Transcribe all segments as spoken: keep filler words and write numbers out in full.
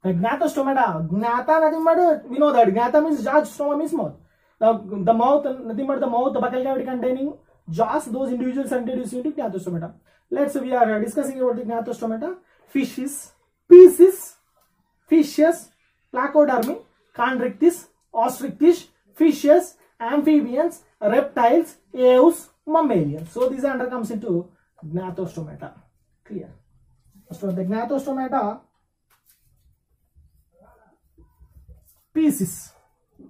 The Gnathostomata. Gnatha, nothing but, we know that. Gnatha means jaws, stoma means mouth. The, the mouth, nothing but the mouth, the buccal cavity containing jaws, those individuals are introduced into Gnathostomata. Let's, we are discussing about the Gnathostomata. Fishes, Pisces, fishes, Placodermi, Chondrichthyes, Ostrichthyes, fishes, amphibians, reptiles, aves, mammalians. So these under comes into Gnathostomata. Clear? First one, the Gnathostomata. Pisces.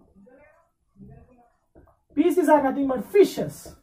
Pisces are nothing but fishes.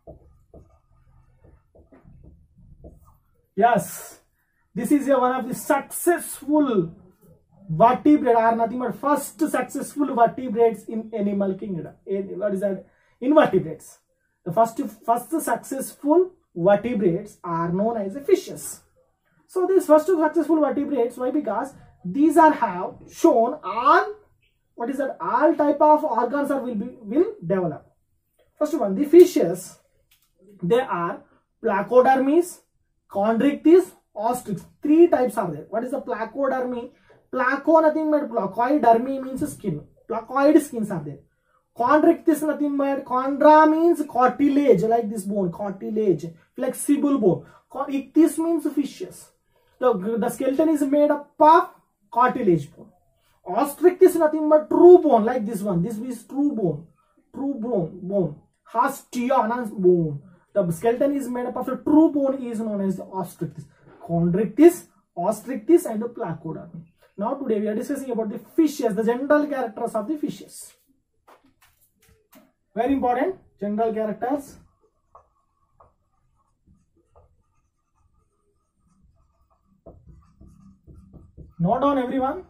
Yes, this is a, one of the successful vertebrate, are nothing but first successful vertebrates in animal kingdom. What is that? Invertebrates. The first first successful vertebrates are known as the fishes. So these first successful vertebrates, why? Because these are have shown all, what is that? All type of organs are will be will develop. First one, the fishes, they are Placodermes, Chondrichthyes, Ostrichthyes. Three types are there. What is the Placodermy? Placo, nothing but placoid. Dermy means skin. Placoid skins are there. Chondrichthyes, nothing but chondra means cartilage, like this bone, cartilage, flexible bone. Ichthyes means fishes. The, the skeleton is made up of cartilage bone. Ostrichthyes, nothing but true bone, like this one. This is true bone. True bone. Bone. Hastiana bone. The skeleton is made up of a true bone, is known as the Ostrichthyes. Chondrichthyes, Ostrichthyes, and the Placodermy. Now today we are discussing about the fishes, the general characters of the fishes. Very important, general characters. Note down, everyone.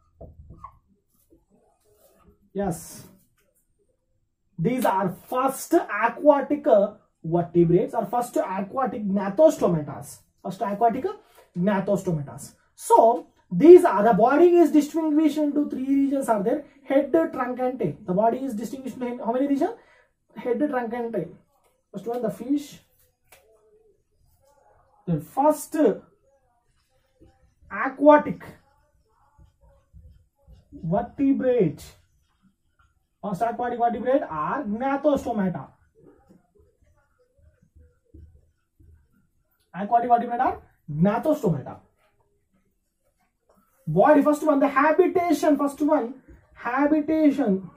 Yes. These are first aquatic vertebrates or first aquatic gnathostomatas. First aquatic gnathostomatas. So these are, the body is distinguished into three regions are there: head, trunk, and tail. The body is distinguished into how many regions? Head, trunk, and tail. First one, the fish. The first aquatic vertebrate. First aquatic vertebrate are Gnathostomata. Aquatic vertebrate are Gnathostomata. Body, first one, the habitation. First one, habitation.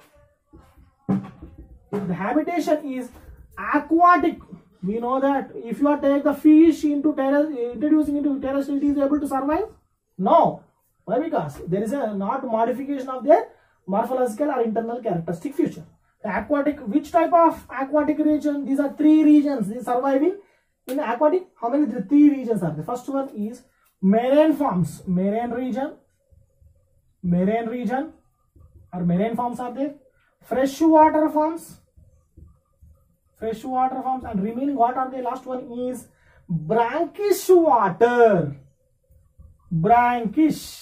The habitation is aquatic. We know that if you are take the fish into terrestrial, introducing into terrestrial, it is able to survive? No. Why? Because there is a not modification of their morphological or internal characteristic feature. The aquatic, which type of aquatic region? These are three regions. They surviving in aquatic. How many? The three regions are. The first one is marine forms. Marine region. Marine region or marine forms are there. Freshwater forms. Freshwater forms, and remaining what are the last one is brackish water. Brackish.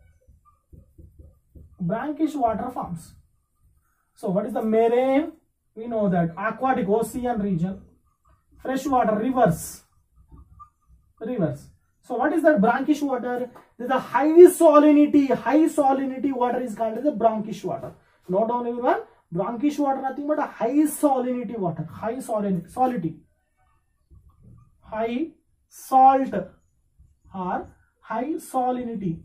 Brackish water forms. So what is the marine? We know that aquatic, ocean region. Freshwater, rivers. Rivers. So what is that brackish water? This is the high salinity. High salinity water is called as the brackish water. Note down, everyone. Brackish water nothing but a high salinity water. High salinity. Salty. High salt or high salinity.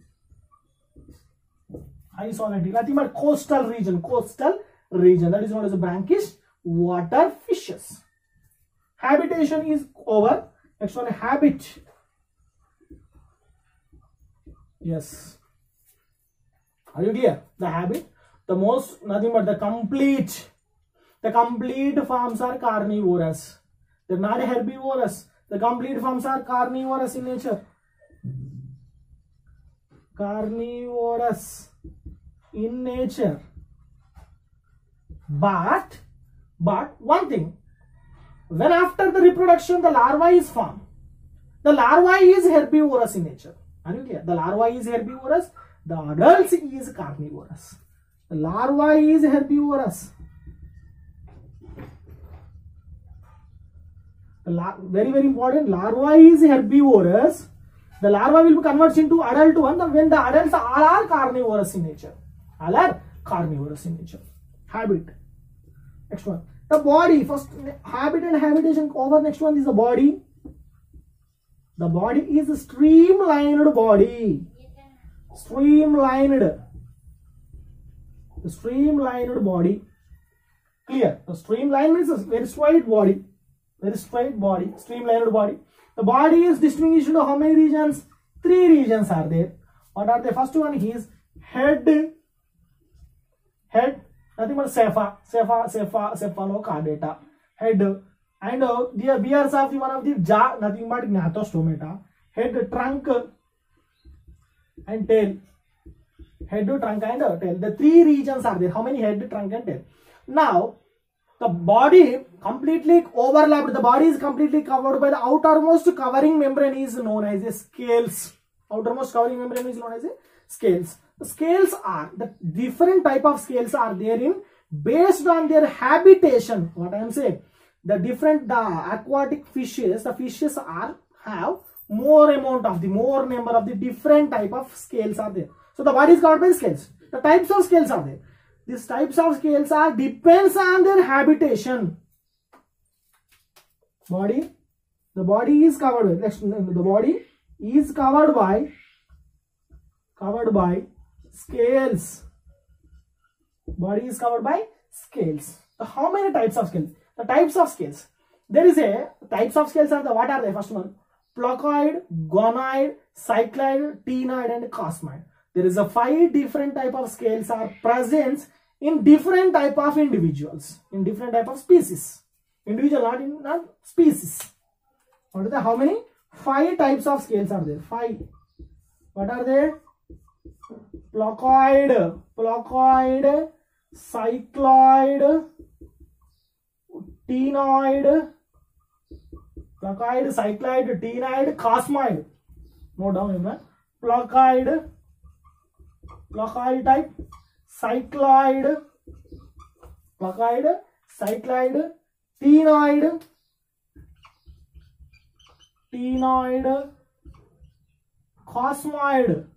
High salinity. Nothing but coastal region. Coastal region. That is known as the brackish water fishes. Habitation is over. Next one, habit. Yes. Are you clear? The habit. The most, nothing but the complete, the complete forms are carnivorous. They're not herbivorous. The complete forms are carnivorous in nature. Carnivorous in nature. But, but one thing, when after the reproduction the larva is formed, the larva is herbivorous in nature. Are you clear? The larva is herbivorous. The adults is carnivorous. The larva is herbivorous. The la very very important. Larva is herbivorous. The larva will be converted into adult one when the adults all are carnivorous in nature. All are carnivorous in nature. Habit. Next one. The body. First, habit and habitation over. Next one is the body. The body is a streamlined body. Streamlined. The streamlined body. Clear. The streamlined means a very straight body. Very straight body. Streamlined body. The body is distinguished into how many regions? Three regions are there. What are the first one? Is head. Head. Nothing but cepha. Cepha. Cepha. Cephalocardata. Head. And uh, the bears of the one of the jaw. Nothing but gnathostomata. Head, trunk, and tail. Head, trunk, and uh, tail. The three regions are there. How many head, trunk, and tail? Now, the body completely overlapped. The body is completely covered by the outermost covering membrane is known as a scales. Outermost covering membrane is known as a scales. The scales are the different type of scales are there in based on their habitation. What I am saying, the different the aquatic fishes, the fishes are have more amount of the more number of the different type of scales are there. So the body is covered by scales. The types of scales are there. These types of scales are depends on their habitation. Body, the body is covered. Next, the body is covered by covered by scales. Body is covered by scales. So how many types of scales? The types of scales. There is a types of scales are the what are they? First one, placoid, gonoid, cycloid, ctenoid, and cosmoid. There is a five different type of scales are present in different type of individuals, in different type of species. Individual, not in not species. What are the how many? Five types of scales are there. Five. What are they? Placoid, placoid, cycloid, ctenoid, placoid, cycloid, ctenoid, cosmoid. Note down in that. Placoid, placoid type, cycloid, placoid, cycloid, ctenoid, ctenoid, cosmoid.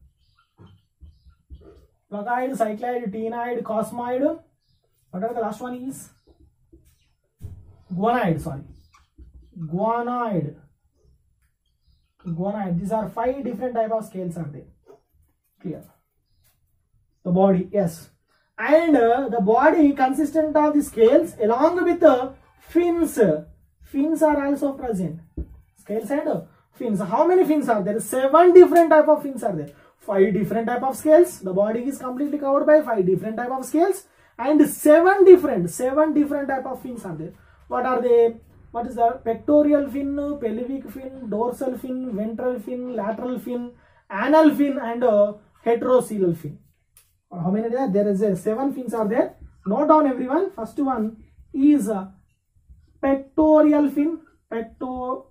Placoid, cycloid, ctenoid, cosmoid. What are the last one is? Gonoid, sorry. Gonoid. Gonoid. These are five different type of scales are there. Clear. The body, yes. And uh, the body consistent of the scales along with the fins. Fins are also present. Scales and uh, fins. How many fins are there? Seven different type of fins are there. Five different type of scales. The body is completely covered by five different type of scales. And seven different, seven different type of fins are there. What are they? What is the pectoral fin, pelvic fin, dorsal fin, ventral fin, lateral fin, anal fin, and uh, heterocoelal fin. How many there? There is a seven fins are there. Note down everyone. First one is uh, pectoral fin, pecto,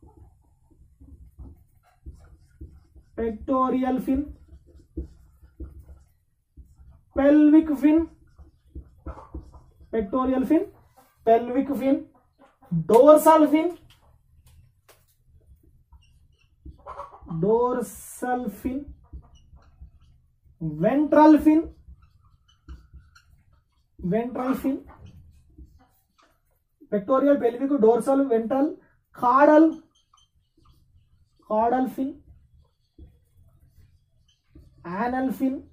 pectoral fin, pelvic fin, pectoral fin, pelvic fin, dorsal fin, dorsal fin, ventral fin, ventral fin, pectoral, pelvic, dorsal, ventral, caudal, caudal fin, anal fin,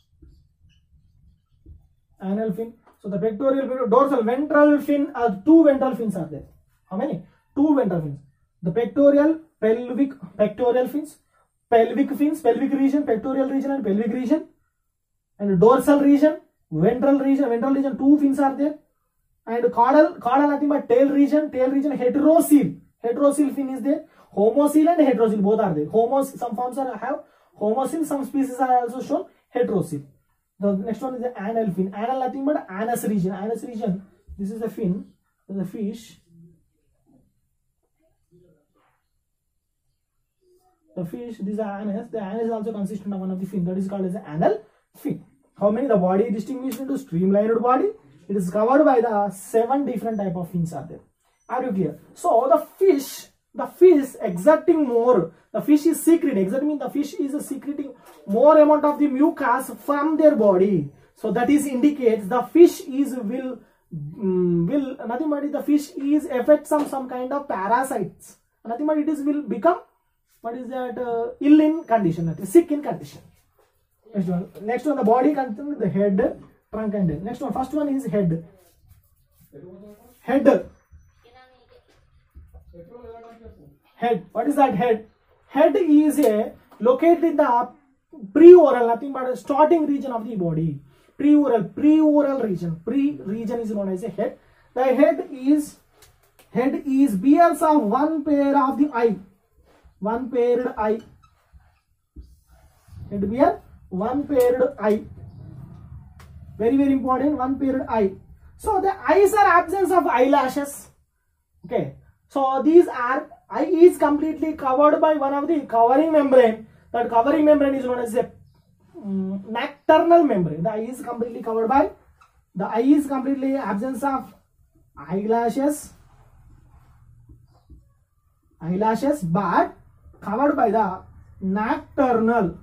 anal fin. So the pectoral, dorsal, ventral fin, uh, two ventral fins are there. How many? Two ventral fins. The pectoral, pelvic, pectoral fins, pelvic fins, pelvic region, pectoral region, and pelvic region, and dorsal region, ventral region, ventral region. Two fins are there. And caudal, caudal nothing but tail region, tail region, heterocoel, heterocoel fin is there. Homocoel and heterocoel both are there. Homos, some forms are have homocoel, some species are also shown heterocoel. The next one is the anal fin. Anal nothing but anus region. Anus region. This is the fin. This is the fish. The fish. This is the anus. The anus is also consistent of one of the fin. That is called as the anal fin. How many? The body is distinguished into streamlined body. It is covered by the seven different type of fins are there. Are you clear? So the fish, the fish exerting more, the fish is secreting, exerting means the fish is secreting more amount of the mucus from their body. So that is indicates the fish is will um, will nothing but the fish is affect some some kind of parasites. Nothing but it is will become what is that uh, ill in condition, sick in condition. Next one, next one the body contains the head, trunk and tail. Next one, first one is head. Head. Head. What is that head? Head is a located in the pre-oral, nothing but a starting region of the body. Pre-oral, pre-oral region. Pre-region is known as a head. The head is head is bears of one pair of the eye. One paired eye. Head bear one paired eye. Very very important. One paired eye. So the eyes are absence of eyelashes. Okay. So these are eye is completely covered by one of the covering membrane. That covering membrane is known as a um, nocturnal membrane. The eye is completely covered by the eye is completely absence of eyelashes. Eyelashes, but covered by the nocturnal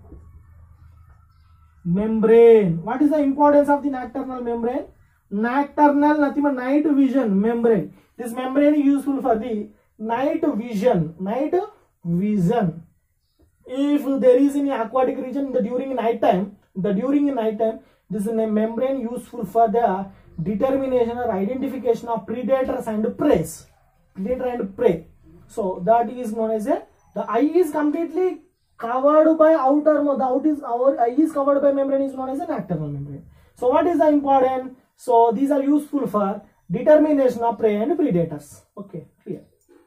membrane. What is the importance of the nocturnal membrane? Nocturnal, nothing but night vision membrane. This membrane is useful for the night vision. Night vision. If there is any aquatic region the during night time, the during night time, this is a membrane useful for the determination or identification of predators and prey. Predator and prey. So that is known as a the eye is completely covered by outer. The out is our eye is covered by membrane is known as a nocturnal membrane. So what is the important? So these are useful for determination of prey and predators. Okay, clear.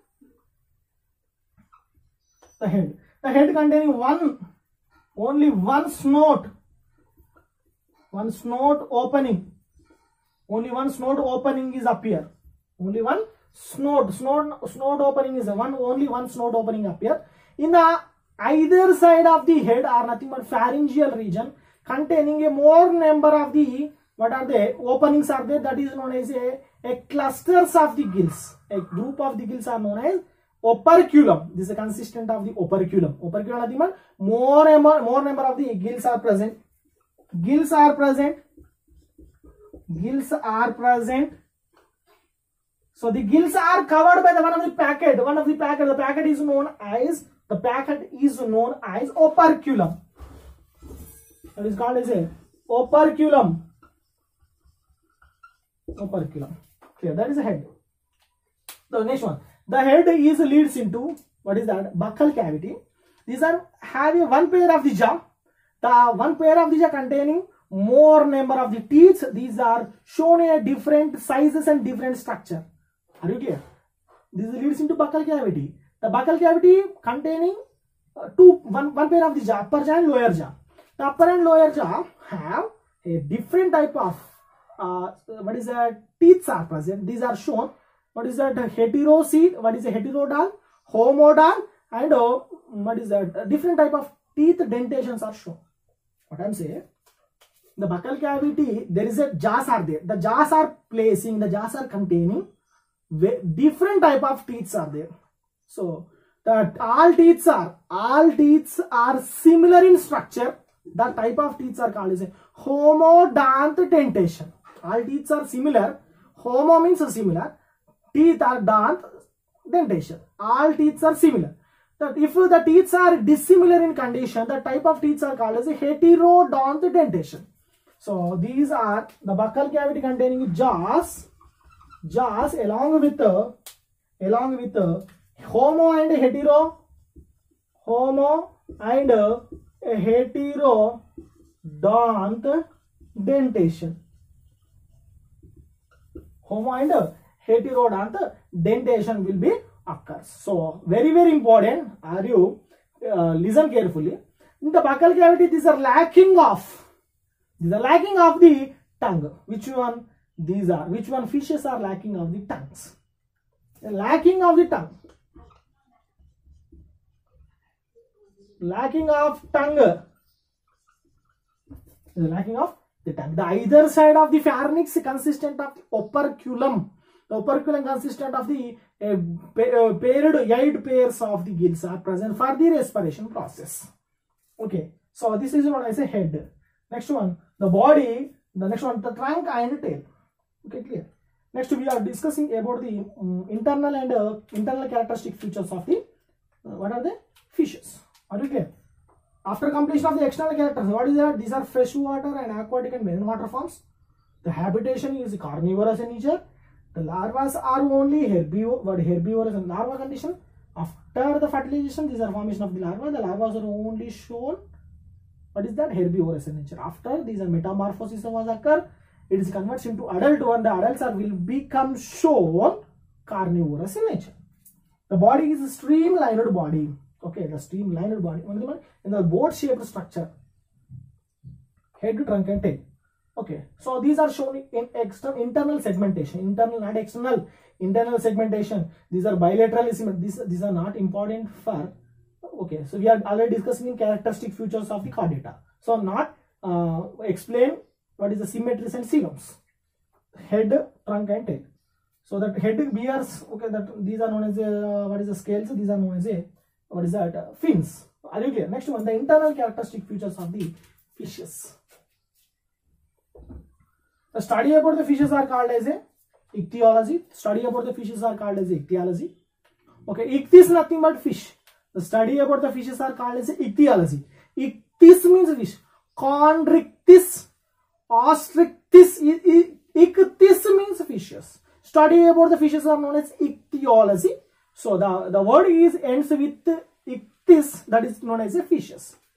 The head. The head containing one, only one snout. One snout opening. Only one snout opening is appear. Only one snout. Snout, snout opening is one. Only one snout opening appear. In the either side of the head are nothing but pharyngeal region containing a more number of the what are they openings are there, that is known as a, a clusters of the gills. A group of the gills are known as operculum. This is a consistent of the operculum. Operculum nothing but more number more number of the gills are present. Gills are present. Gills are present. So the gills are covered by the one of the packet. One of the packet. The packet is known as the packet is known as operculum. That is called as a operculum. Operculum. Clear. That is a head. The next one. The head is leads into what is that? Buccal cavity. These are having one pair of the jaw. The one pair of the jaw containing more number of the teeth. These are shown a different sizes and different structure. Are you clear? This leads into buccal cavity. The buccal cavity containing uh, two one one pair of the jaw, upper jaw and lower jaw. The upper and lower jaw have a different type of uh, what is that? Teeth are present. These are shown. What is that? Heteroseed. What is a heterodon? Homodon. And uh, what is that? A different type of teeth dentations are shown. What I am saying? The buccal cavity, there is a jaws are there. The jaws are placing. The jaws are containing different type of teeth are there. So that all teeth are all teeth are similar in structure. The type of teeth are called as a homodont dentation. All teeth are similar. Homo means similar. Teeth are dont dentation. All teeth are similar. That if the teeth are dissimilar in condition, the type of teeth are called as a heterodont dentation. So these are the buccal cavity containing jaws, jaws along with the along with the homo and hetero, homo and a heterodont dentation. Homo and heterodont dentation will be occurs. So very very important. Are you uh, listen carefully? In the buccal cavity, these are lacking of these are lacking of the tongue. Which one? These are which one? Fishes are lacking of the tongues. The lacking of the tongue. Lacking of tongue. The lacking of the tongue. The either side of the pharynx consistent of the operculum. The operculum consistent of the a, a paired eight pairs of the gills are present for the respiration process. Okay, so this is known as a head. Next one, the body. The next one, the trunk and tail. Okay, clear. Next, we are discussing about the um, internal and uh, internal characteristic features of the uh, what are the fishes. Are you clear? After completion of the external characters, what is that? These are freshwater and aquatic and marine water forms. The habitation is carnivorous in nature. The larvae are only herbivore, what herbivorous and larva condition. After the fertilization, these are formation of the larva. The larvae are only shown. What is that? Herbivorous in nature. After these are metamorphosis was occur, it is converts into adult one. The adults are will become shown carnivorous in nature. The body is a streamlined body. Okay, the streamlined body in the boat-shaped structure. Head, trunk, and tail. Okay, so these are shown in external internal segmentation, internal and external. Internal segmentation. These are bilateralism. These these are not important for. Okay, so we are already discussing characteristic features of the chordata. So not uh, explain what is the symmetries and serums. Head, trunk, and tail. So that head bears. Okay, that these are known as a, uh, what is the scales? These are known as a what is that? Uh, fins. Are you clear? Next one, the internal characteristic features of the fishes. The study about the fishes are called as a ichthyology. Study about the fishes are called as a ichthyology. Okay, ichthy is nothing but fish. The study about the fishes are called as a ichthyology. Ichthys means fish. Chondrichthyes, ostrictis, ichthys means fishes. Study about the fishes are known as ichthyology. So the, the word is ends with ichthys, that is known as a fishes.